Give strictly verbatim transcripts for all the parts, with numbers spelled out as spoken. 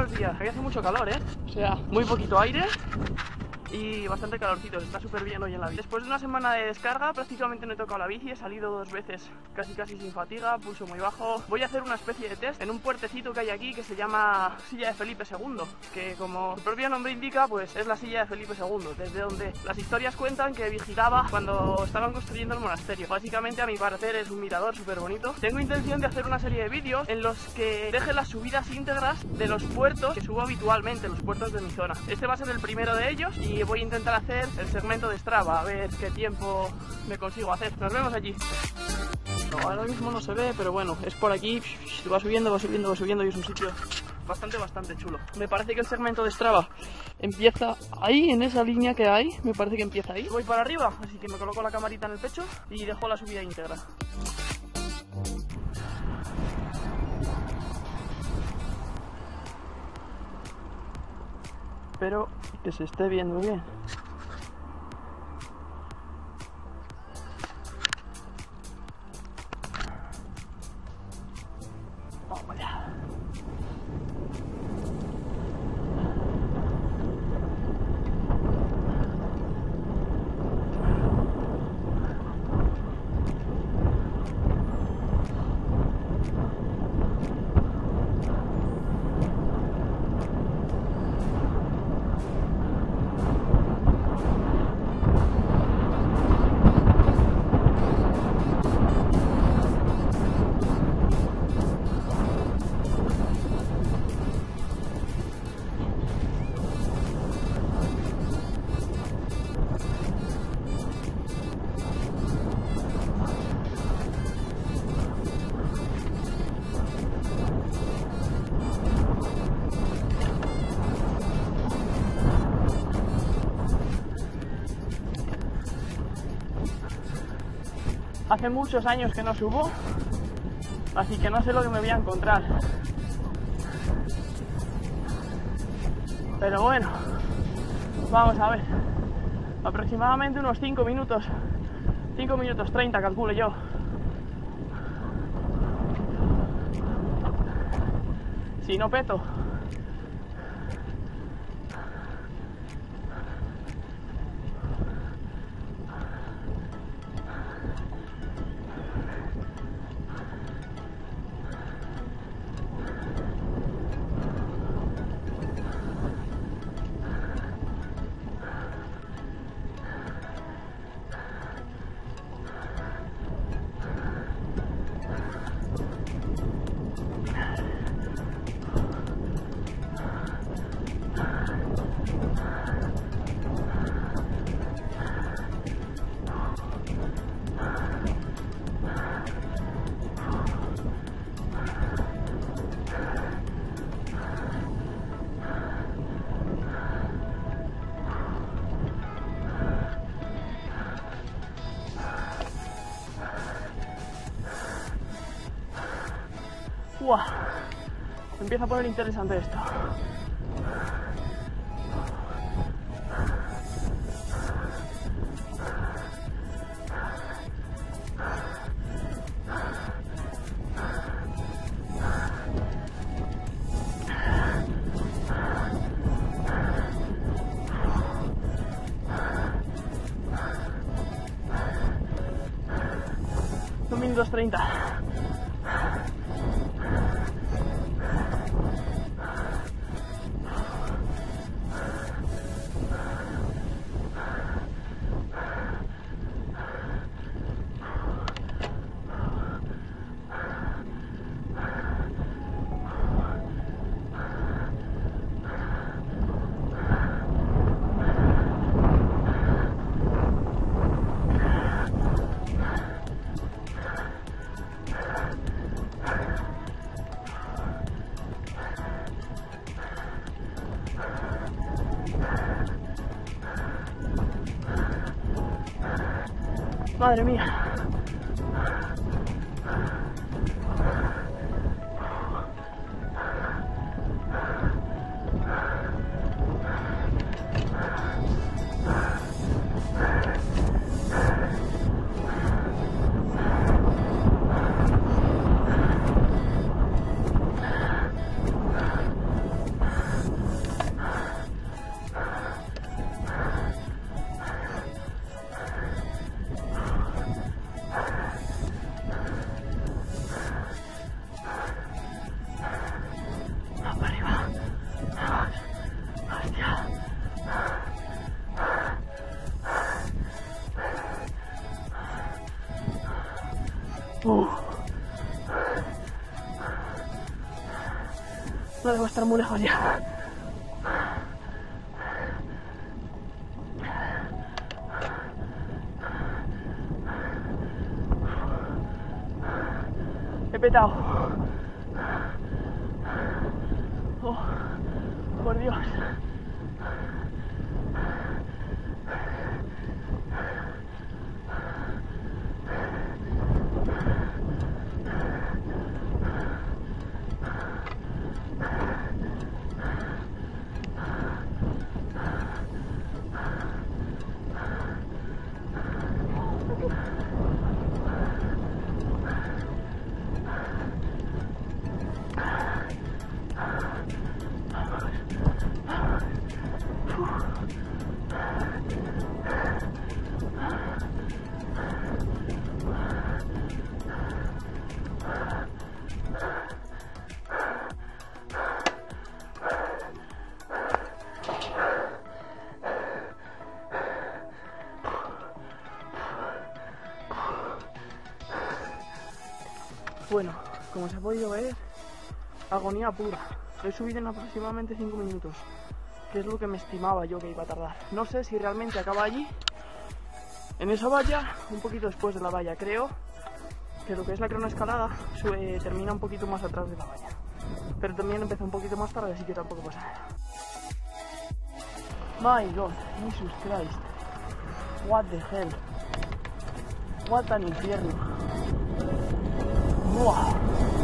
buenos días. Aquí hace mucho calor, ¿eh? O sea, muy poquito aire y bastante calorcito, está súper bien hoy en la bici. Después de una semana de descarga prácticamente no he tocado la bici, he salido dos veces casi casi sin fatiga, pulso muy bajo. Voy a hacer una especie de test en un puertecito que hay aquí que se llama Silla de Felipe segundo, que como su propio nombre indica, pues es la silla de Felipe segundo, desde donde las historias cuentan que vigilaba cuando estaban construyendo el monasterio. Básicamente, a mi parecer, es un mirador súper bonito. Tengo intención de hacer una serie de vídeos en los que deje las subidas íntegras de los puertos que subo habitualmente, los puertos de mi zona. Este va a ser el primero de ellos y voy a intentar hacer el segmento de Strava, a ver qué tiempo me consigo hacer. Nos vemos allí. No, ahora mismo no se ve, pero bueno, es por aquí, va subiendo, va subiendo, va subiendo y es un sitio bastante, bastante chulo. Me parece que el segmento de Strava empieza ahí, en esa línea que hay, me parece que empieza ahí. Voy para arriba, así que me coloco la camarita en el pecho y dejo la subida íntegra. Espero que se esté viendo bien. Vamos allá. Hace muchos años que no subo, así que no sé lo que me voy a encontrar. Pero bueno, vamos a ver. Aproximadamente unos cinco minutos, cinco minutos treinta calculo yo. Si no peto. ¡Wow! Se empieza a poner interesante esto. dos minutos treinta. Madre mía. No debo estar muy lejos ya. He petado. Oh, por Dios. Bueno, como se ha podido ver, agonía pura. Lo he subido en aproximadamente cinco minutos, que es lo que me estimaba yo que iba a tardar. No sé si realmente acaba allí, en esa valla, un poquito después de la valla. Creo que lo que es la cronoescalada eh, termina un poquito más atrás de la valla. Pero también empezó un poquito más tarde, así que tampoco pasa nada. My God, Jesus Christ. What the hell. What an infierno. Buah.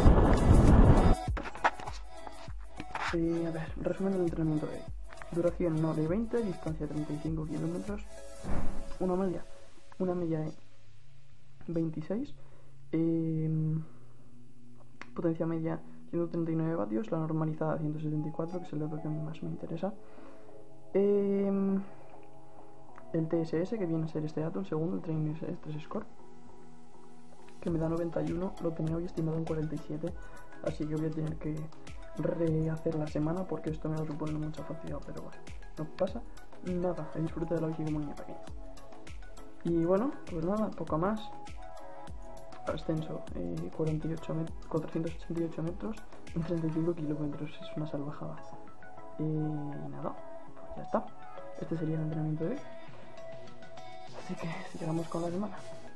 Eh, a ver, resumen del entrenamiento de hoy. Duración una hora y veinte, distancia treinta y cinco kilómetros, una media, una media de veintiséis, eh, potencia media ciento treinta y nueve vatios, la normalizada ciento setenta y cuatro, que es el dato que más me interesa. Eh, el T S S, que viene a ser este dato, el segundo, el Training Stress Score, que me da noventa y uno, lo tenía hoy estimado en cuarenta y siete, así que voy a tener que rehacer la semana porque esto me va a suponer mucha fatiga, pero bueno, no pasa nada, disfruto de la bici como niño pequeño. Y bueno, pues nada, poco más. Ascenso, eh, cuarenta y ocho met cuatrocientos ochenta y ocho metros en treinta y cinco kilómetros, es una salvajada. Y eh, nada, pues ya está. Este sería el entrenamiento de hoy. Así que sigamos con la semana.